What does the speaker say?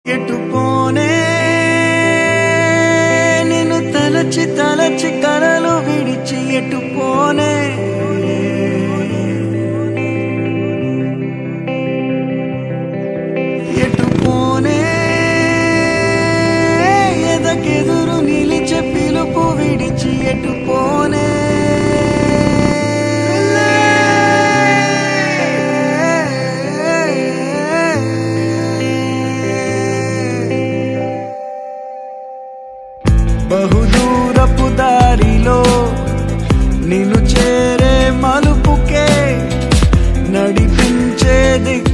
ఎటుపోనే నిన్ను తలచి తలచి కలలు విడిచి ఎటుపోనే ఎటుపోనే ఎదకెదురు నిలిచే పిలుపు విడిచి ఎటుపోనే బహుదూరపు దారిలో నిన్ను చేరే మలుపుకే నడిపించే దిక్కు